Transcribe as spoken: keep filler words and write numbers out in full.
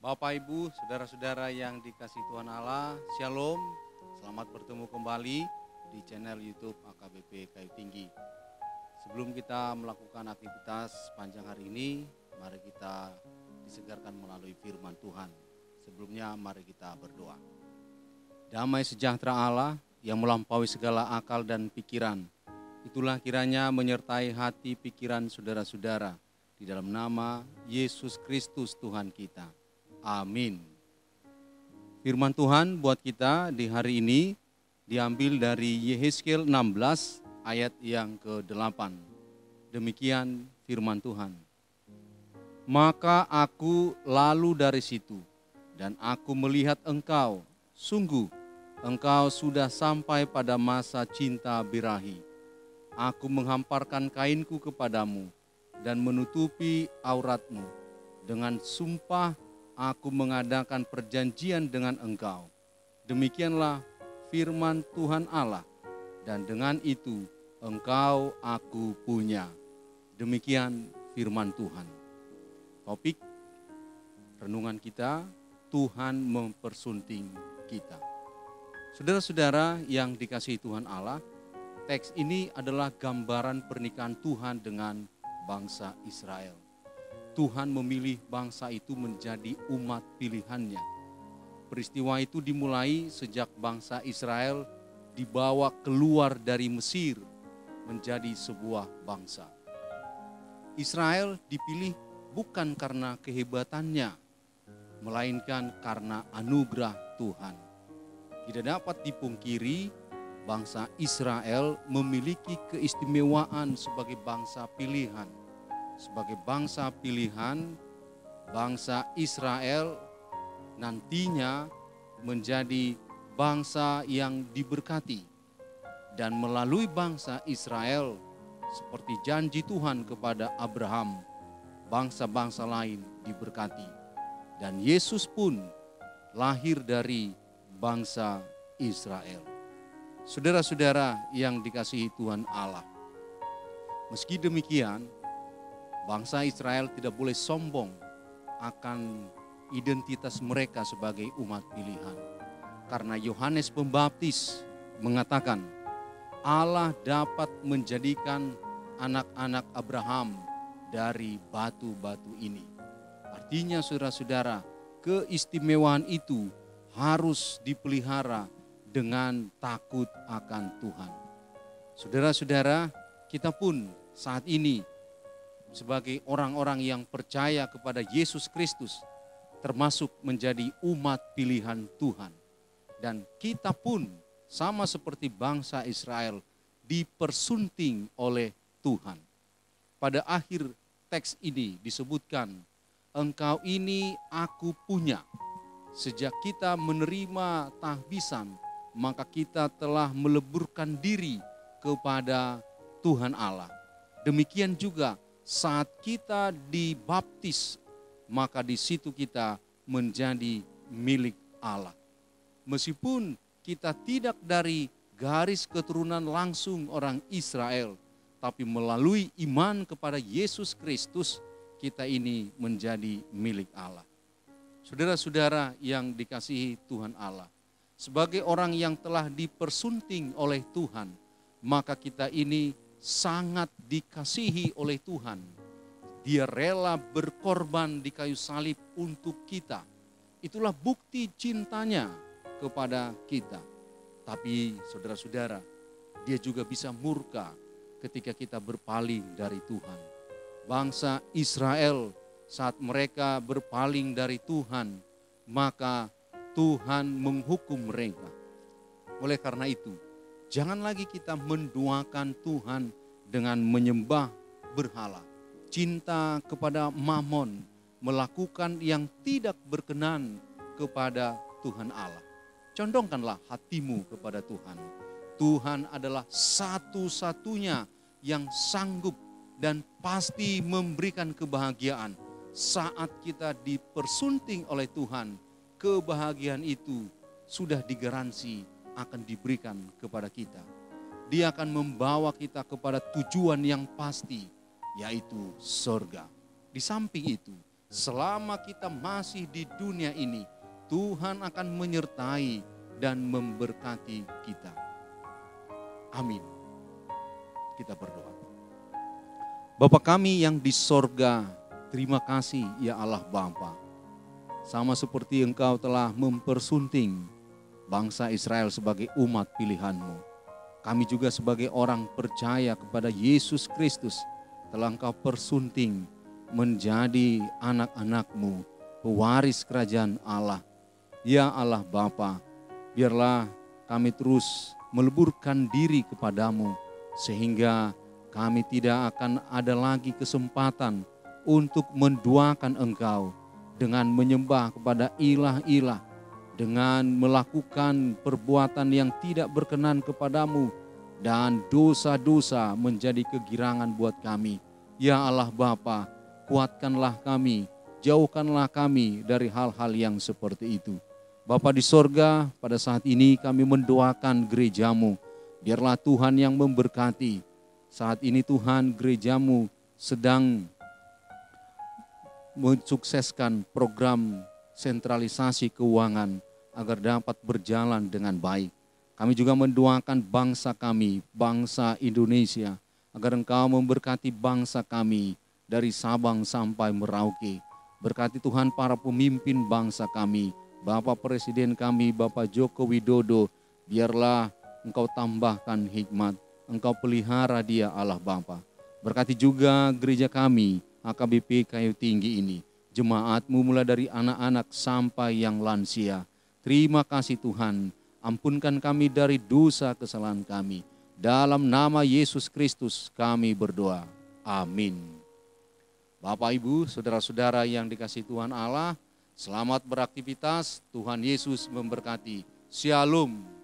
Bapak, Ibu, saudara-saudara yang dikasihi Tuhan Allah, Shalom. Selamat bertemu kembali di channel YouTube A K B P Kayu Tinggi. Sebelum kita melakukan aktivitas panjang hari ini, mari kita disegarkan melalui firman Tuhan. Sebelumnya mari kita berdoa. Damai sejahtera Allah yang melampaui segala akal dan pikiran, itulah kiranya menyertai hati pikiran saudara-saudara di dalam nama Yesus Kristus Tuhan kita. Amin. Firman Tuhan buat kita di hari ini diambil dari Yehezkiel enam belas ayat yang kedelapan. Demikian firman Tuhan. Maka aku lalu dari situ dan aku melihat engkau, sungguh engkau sudah sampai pada masa cinta birahi. Aku menghamparkan kainku kepadamu dan menutupi auratmu. Dengan sumpah aku mengadakan perjanjian dengan engkau. Demikianlah firman Tuhan Allah, dan dengan itu engkau aku punya. Demikian firman Tuhan. Topik renungan kita, Tuhan mempersunting kita. Saudara-saudara yang dikasihi Tuhan Allah, teks ini adalah gambaran pernikahan Tuhan dengan bangsa Israel. Tuhan memilih bangsa itu menjadi umat pilihannya. Peristiwa itu dimulai sejak bangsa Israel dibawa keluar dari Mesir menjadi sebuah bangsa. Israel dipilih bukan karena kehebatannya, melainkan karena anugerah Tuhan. Tidak dapat dipungkiri, bangsa Israel memiliki keistimewaan sebagai bangsa pilihan. Sebagai bangsa pilihan, bangsa Israel nantinya menjadi bangsa yang diberkati. Dan melalui bangsa Israel, seperti janji Tuhan kepada Abraham, bangsa-bangsa lain diberkati. Dan Yesus pun lahir dari bangsa Israel. Saudara-saudara yang dikasihi Tuhan Allah, meski demikian, bangsa Israel tidak boleh sombong akan identitas mereka sebagai umat pilihan. Karena Yohanes Pembaptis mengatakan, Allah dapat menjadikan anak-anak Abraham dari batu-batu ini. Artinya saudara-saudara, keistimewaan itu harus dipelihara dengan takut akan Tuhan. Saudara-saudara, kita pun saat ini sebagai orang-orang yang percaya kepada Yesus Kristus, termasuk menjadi umat pilihan Tuhan. Dan kita pun sama seperti bangsa Israel dipersunting oleh Tuhan. Pada akhir teks ini disebutkan, engkau ini aku punya. Sejak kita menerima tahbisan, maka kita telah meleburkan diri kepada Tuhan Allah. Demikian juga saat kita dibaptis, maka di situ kita menjadi milik Allah. Meskipun kita tidak dari garis keturunan langsung orang Israel, tapi melalui iman kepada Yesus Kristus, kita ini menjadi milik Allah. Saudara-saudara yang dikasihi Tuhan Allah, sebagai orang yang telah dipersunting oleh Tuhan, maka kita ini sangat dikasihi oleh Tuhan. Dia rela berkorban di kayu salib untuk kita. Itulah bukti cintanya kepada kita. Tapi saudara-saudara, dia juga bisa murka ketika kita berpaling dari Tuhan. Bangsa Israel saat mereka berpaling dari Tuhan, maka Tuhan menghukum mereka. Oleh karena itu, jangan lagi kita menduakan Tuhan dengan menyembah berhala, cinta kepada mamon, melakukan yang tidak berkenan kepada Tuhan Allah. Condongkanlah hatimu kepada Tuhan. Tuhan adalah satu-satunya yang sanggup dan pasti memberikan kebahagiaan. Saat kita dipersunting oleh Tuhan, kebahagiaan itu sudah digaransi akan diberikan kepada kita. Dia akan membawa kita kepada tujuan yang pasti, yaitu surga. Di samping itu, selama kita masih di dunia ini, Tuhan akan menyertai dan memberkati kita. Amin. Kita berdoa. Bapa kami yang di sorga, terima kasih ya Allah Bapa. Sama seperti Engkau telah mempersunting bangsa Israel sebagai umat pilihan-Mu. Kami juga sebagai orang percaya kepada Yesus Kristus telah Engkau persunting menjadi anak-anak-Mu, pewaris kerajaan Allah. Ya Allah Bapa, biarlah kami terus meleburkan diri kepadamu sehingga kami tidak akan ada lagi kesempatan untuk menduakan Engkau dengan menyembah kepada ilah-ilah, dengan melakukan perbuatan yang tidak berkenan kepadamu, dan dosa-dosa menjadi kegirangan buat kami. Ya Allah Bapa, kuatkanlah kami, jauhkanlah kami dari hal-hal yang seperti itu. Bapa di sorga, pada saat ini kami mendoakan gerejamu. Biarlah Tuhan yang memberkati. Saat ini Tuhan, gerejamu sedang mensukseskan program sentralisasi keuangan agar dapat berjalan dengan baik. Kami juga mendoakan bangsa kami, bangsa Indonesia, agar Engkau memberkati bangsa kami dari Sabang sampai Merauke. Berkati Tuhan para pemimpin bangsa kami, Bapak Presiden kami, Bapak Joko Widodo, biarlah Engkau tambahkan hikmat, Engkau pelihara dia Allah Bapa. Berkati juga gereja kami, A K B P Kayu Tinggi ini, jemaat-Mu mulai dari anak-anak sampai yang lansia. Terima kasih Tuhan, ampunkan kami dari dosa kesalahan kami. Dalam nama Yesus Kristus kami berdoa. Amin. Bapak, Ibu, saudara-saudara yang dikasihi Tuhan Allah, selamat beraktivitas. Tuhan Yesus memberkati. Shalom.